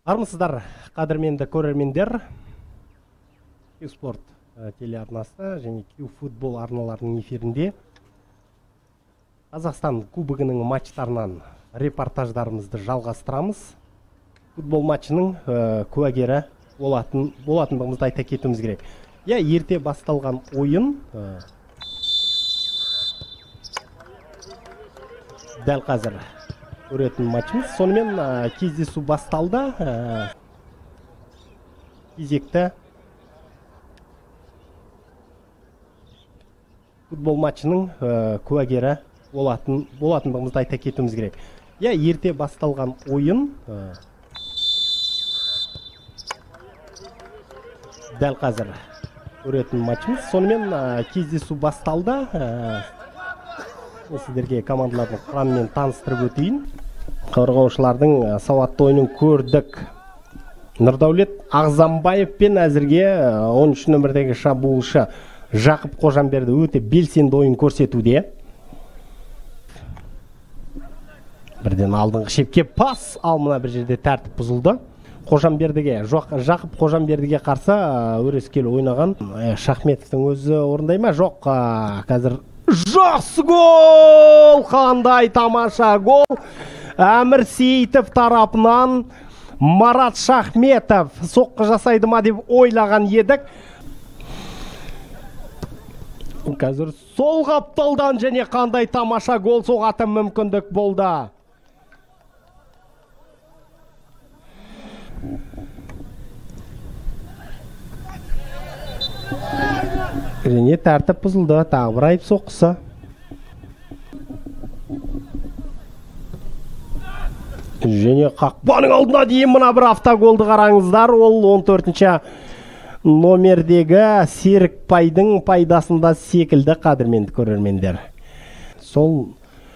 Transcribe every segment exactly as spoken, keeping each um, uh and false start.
Армысыздар, қадірменді көрермендер. Q-Sport телеарнасы және Q-Футбол арналарының эфирінде Қазақстан кубогының матчтарынан репортаждарымызды жалғастырамыз. Футбол матчының куәгері болатын болатындығымызды айта кетуіміз керек. Я ерте басталған ойын дәл қазір көретін матчымыз. Сонымен кездесу басталды. Кезекті футбол матчының куәгері болатын болатындығымызды айта кетуіміз керек. Я ерте басталған ойын дәл қазір көретін матчымыз. Сонымен кездесу басталды. Сіздерге командалардың құрамымен таныстырып өтейін. Қорғаушылардың сауатты ойынын көрдік. Нұрдаулет Ағзамбаев пен әзірге он үш нөмірдегі шабуылшы Жақып Қожамберді өте белсенді ойын көрсетуде. Бірден алдыңғы шепке пас, ал мына бір жерде тәртіп бұзылды. Қожамбердіге, Жақып Қожамбердіге қарсы өрескел ойнаған Шахметовтың өзі орындай ма? Жоқ, қазір жақсы гол! Қандай тамаша гол! Әмір Сейітов тарапынан Марат Шахметов соққы жасайды ма деп ойлаған едік. Қазір сол қапталдан және қандай тамаша гол соғатын мүмкіндік болды. Және тәртіп бұзылды, тағы бір айып соққысы. Және қақпаның алдына дейін мына бір автоголды қараңыздар. Ол он төртінші номердегі Серікбайдың пайдасында секілді, қадірменді көрермендер. Сол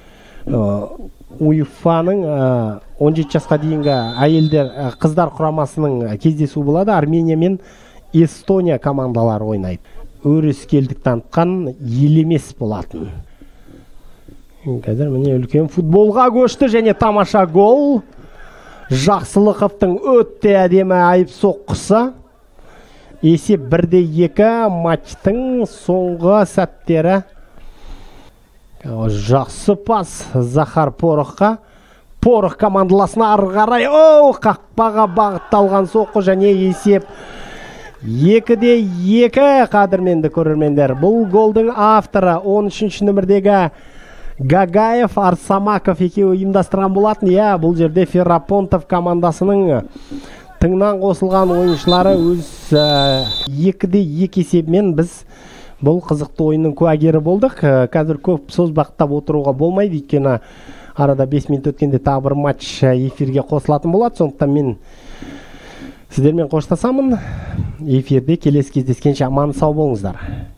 УЕФА-ның он жеті жасқа дейінгі әйелдер қыздар құрамасының кездесу болады. Армения мен Эстония командалары ойнайды. Өрескелдік танытқан елемес болатын. Қазір міне үлкен футболға көшті және тамаша гол. Жақсылықовтың өтте әдемі айып соққысы. Есеп бірде екі, матчтың соңғы сәттері. Жақсы пас Захар Порыққа. Порық командаласына ары қарай. Оу, қақпаға бағытталған соққы және есеп екі де екі, қадірменді көрермендер. Бұл голдың авторы он үшінші нөмірдегі Гагаев, Арсамаков екеуі ұйымдастырған болатын. Я, бұл жерде Ферапонтов командасының тыңнан қосылған ойыншылары өз екі де екі есебімен біз бұл қызықты ойынның куәгері болдық. Қазір көп созбақтап отыруға болмайды, өйткені арада бес минут өткенде тағы бір матч эфирге қосылатын болады. Сондықтан мен сіздермен қоштасамын. Эфирде келесі кездескенше аман сау болыңыздар.